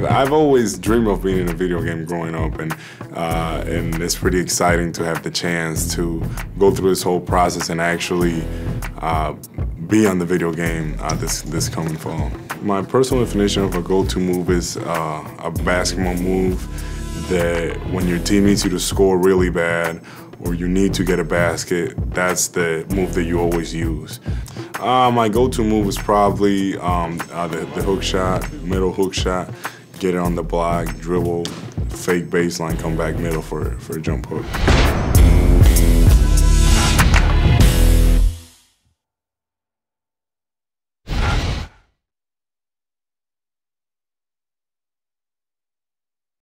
I've always dreamed of being in a video game growing up, and it's pretty exciting to have the chance to go through this whole process and actually be on the video game this coming fall. My personal definition of a go-to move is a basketball move that when your team needs you to score really bad or you need to get a basket, that's the move that you always use. My go-to move is probably the hook shot, middle hook shot, get it on the block, dribble, fake baseline, come back middle for a jump hook.